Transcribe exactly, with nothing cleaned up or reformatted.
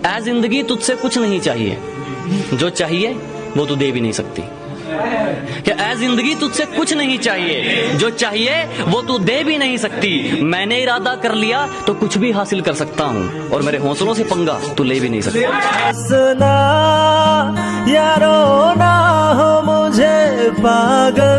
ऐ जिंदगी तुझसे कुछ नहीं चाहिए, जो चाहिए वो तू दे भी नहीं सकती। क्या ऐ जिंदगी तुझसे कुछ नहीं चाहिए, जो चाहिए वो तू दे भी नहीं सकती। मैंने इरादा कर लिया तो कुछ भी हासिल कर सकता हूँ, और मेरे हौसलों से पंगा तू ले भी नहीं सकता। हंसना या रोना हो मुझे पागल